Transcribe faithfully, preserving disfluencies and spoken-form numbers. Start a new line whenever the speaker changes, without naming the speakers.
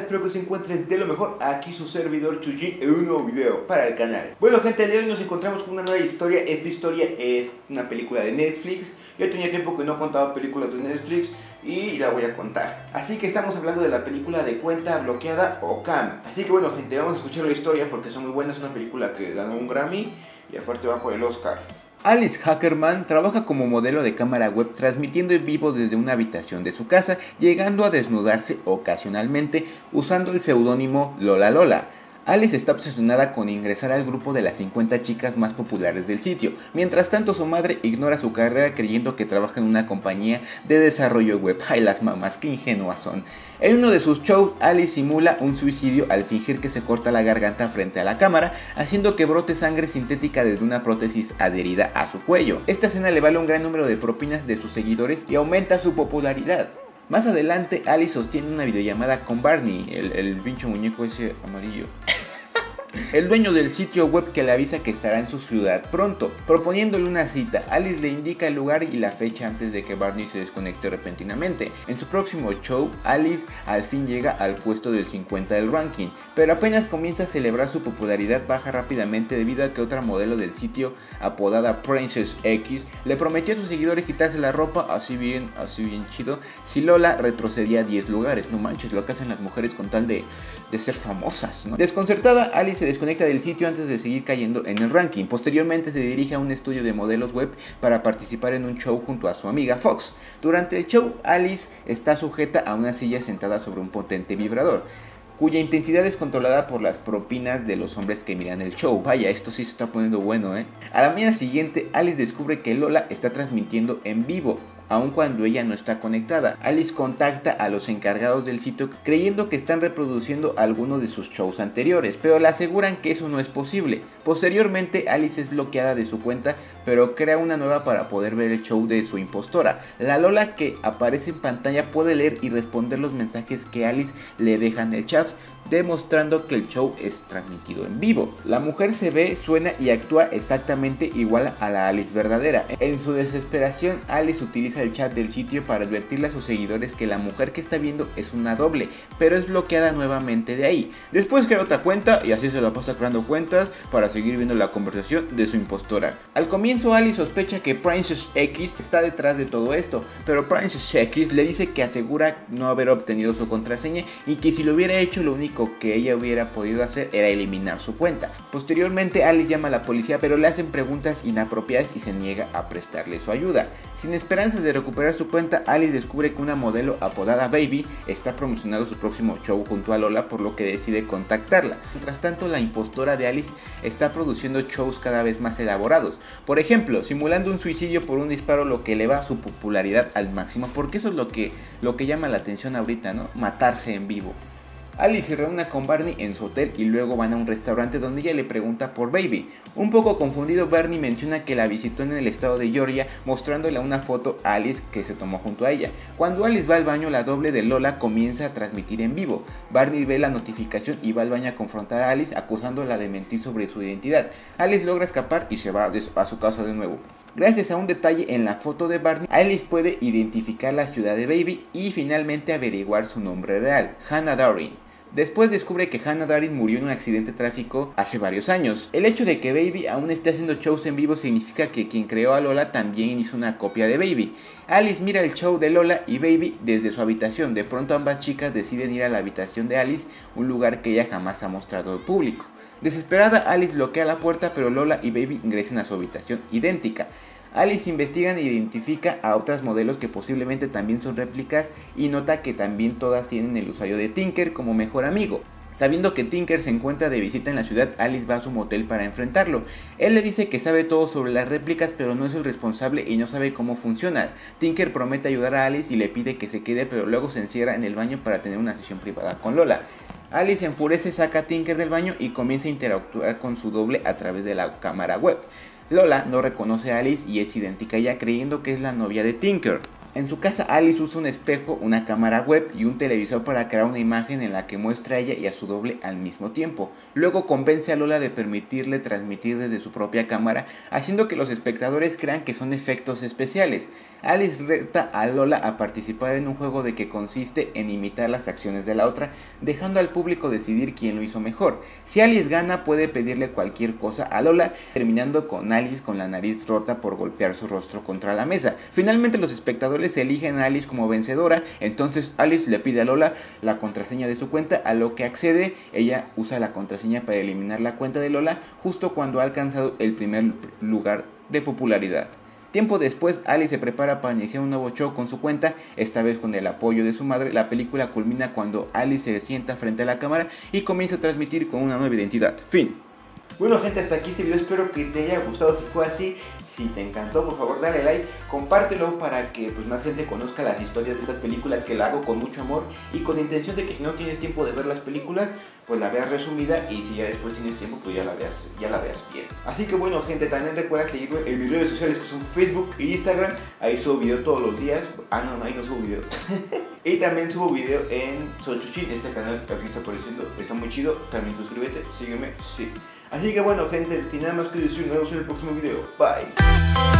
Espero que se encuentren de lo mejor. Aquí su servidor Chujin en un nuevo video para el canal. Bueno gente, el día de hoy nos encontramos con una nueva historia. Esta historia es una película de Netflix. Yo tenía tiempo que no contaba películas de Netflix y la voy a contar. Así que estamos hablando de la película de Cuenta Bloqueada o Cam. Así que bueno gente, vamos a escuchar la historia porque son muy buenas. Es una película que ganó un Grammy y aparte va por el Oscar. Alice Hackerman trabaja como modelo de cámara web transmitiendo en vivo desde una habitación de su casa, llegando a desnudarse ocasionalmente usando el seudónimo Lola Lola. Alice está obsesionada con ingresar al grupo de las cincuenta chicas más populares del sitio. Mientras tanto, su madre ignora su carrera creyendo que trabaja en una compañía de desarrollo web. ¡Ay, las mamás, qué ingenuas son! En uno de sus shows, Alice simula un suicidio al fingir que se corta la garganta frente a la cámara, haciendo que brote sangre sintética desde una prótesis adherida a su cuello. Esta escena le vale un gran número de propinas de sus seguidores y aumenta su popularidad. Más adelante, Alice sostiene una videollamada con Barney, el, el pinche muñeco ese amarillo. El dueño del sitio web, que le avisa que estará en su ciudad pronto, proponiéndole una cita. Alice le indica el lugar y la fecha antes de que Barney se desconecte repentinamente. En su próximo show, Alice al fin llega al puesto del cincuenta del ranking, pero apenas comienza a celebrar su popularidad baja rápidamente debido a que otra modelo del sitio, apodada Princess X, le prometió a sus seguidores quitarse la ropa así bien, así bien chido, si Lola retrocedía diez lugares. No manches, lo que hacen las mujeres con tal de, de ser famosas, ¿no? Desconcertada, Alice se desconecta del sitio antes de seguir cayendo en el ranking. Posteriormente se dirige a un estudio de modelos web para participar en un show junto a su amiga Fox. Durante el show, Alice está sujeta a una silla sentada sobre un potente vibrador, cuya intensidad es controlada por las propinas de los hombres que miran el show. Vaya, esto sí se está poniendo bueno, ¿eh? A la mañana siguiente, Alice descubre que Lola está transmitiendo en vivo, aun cuando ella no está conectada. Alice contacta a los encargados del sitio creyendo que están reproduciendo algunos de sus shows anteriores, pero le aseguran que eso no es posible. Posteriormente, Alice es bloqueada de su cuenta, pero crea una nueva para poder ver el show de su impostora. La Lola que aparece en pantalla puede leer y responder los mensajes que Alice le deja en el chat, demostrando que el show es transmitido en vivo. La mujer se ve, suena y actúa exactamente igual a la Alice verdadera. En su desesperación, Alice utiliza el chat del sitio para advertirle a sus seguidores que la mujer que está viendo es una doble, pero es bloqueada nuevamente de ahí. Después crea otra cuenta y así se la pasa creando cuentas para seguir viendo la conversación de su impostora. Al comienzo, Alice sospecha que Princess X está detrás de todo esto, pero Princess X le dice que asegura no haber obtenido su contraseña y que si lo hubiera hecho, lo único que ella hubiera podido hacer era eliminar su cuenta. Posteriormente, Alice llama a la policía, pero le hacen preguntas inapropiadas y se niega a prestarle su ayuda. Sin esperanzas de recuperar su cuenta, Alice descubre que una modelo apodada Baby está promocionando su próximo show junto a Lola, por lo que decide contactarla. Mientras tanto, la impostora de Alice está produciendo shows cada vez más elaborados, por ejemplo, simulando un suicidio por un disparo, lo que eleva su popularidad al máximo, porque eso es lo que, lo que llama la atención ahorita, ¿no? Matarse en vivo. Alice se reúne con Barney en su hotel y luego van a un restaurante donde ella le pregunta por Baby. Un poco confundido, Barney menciona que la visitó en el estado de Georgia, mostrándole una foto a Alice que se tomó junto a ella. Cuando Alice va al baño, la doble de Lola comienza a transmitir en vivo. Barney ve la notificación y va al baño a confrontar a Alice, acusándola de mentir sobre su identidad. Alice logra escapar y se va a su casa de nuevo. Gracias a un detalle en la foto de Barney, Alice puede identificar la ciudad de Baby y finalmente averiguar su nombre real, Hannah Darin. Después descubre que Hannah Darin murió en un accidente de tráfico hace varios años. El hecho de que Baby aún esté haciendo shows en vivo significa que quien creó a Lola también hizo una copia de Baby. Alice mira el show de Lola y Baby desde su habitación. De pronto ambas chicas deciden ir a la habitación de Alice, un lugar que ella jamás ha mostrado al público. Desesperada, Alice bloquea la puerta, pero Lola y Baby ingresan a su habitación idéntica. Alice investiga e identifica a otras modelos que posiblemente también son réplicas y nota que también todas tienen el usuario de Tinker como mejor amigo. Sabiendo que Tinker se encuentra de visita en la ciudad, Alice va a su motel para enfrentarlo. Él le dice que sabe todo sobre las réplicas, pero no es el responsable y no sabe cómo funciona. Tinker promete ayudar a Alice y le pide que se quede, pero luego se encierra en el baño para tener una sesión privada con Lola. Alice se enfurece, saca a Tinker del baño y comienza a interactuar con su doble a través de la cámara web. Lola no reconoce a Alice y es idéntica a ella, creyendo que es la novia de Tinker. En su casa, Alice usa un espejo, una cámara web y un televisor para crear una imagen en la que muestra a ella y a su doble al mismo tiempo. Luego convence a Lola de permitirle transmitir desde su propia cámara, haciendo que los espectadores crean que son efectos especiales. Alice reta a Lola a participar en un juego de que consiste en imitar las acciones de la otra, dejando al público decidir quién lo hizo mejor. Si Alice gana, puede pedirle cualquier cosa a Lola, terminando con Alice con la nariz rota por golpear su rostro contra la mesa. Finalmente, los espectadores eligen a Alice como vencedora, entonces Alice le pide a Lola la contraseña de su cuenta, a lo que accede. Ella usa la contraseña para eliminar la cuenta de Lola justo cuando ha alcanzado el primer lugar de popularidad. Tiempo después, Alice se prepara para iniciar un nuevo show con su cuenta, esta vez con el apoyo de su madre. La película culmina cuando Alice se sienta frente a la cámara y comienza a transmitir con una nueva identidad. Fin. Bueno gente, hasta aquí este video, espero que te haya gustado. Si fue así, si te encantó, por favor dale like, compártelo para que pues, más gente conozca las historias de estas películas, que la hago con mucho amor y con la intención de que si no tienes tiempo de ver las películas, pues la veas resumida, y si ya después tienes tiempo, pues ya la veas, ya la veas bien. Así que bueno gente, también recuerda seguirme en mis redes sociales, que son Facebook e Instagram. Ahí subo video todos los días. Ah no, no, ahí no subo video. Y también subo video en Soy Chuchín, este canal que aquí está apareciendo, está muy chido. También suscríbete, sígueme, sí. Así que bueno gente, sin nada más que decir, nos vemos en el próximo video. Bye.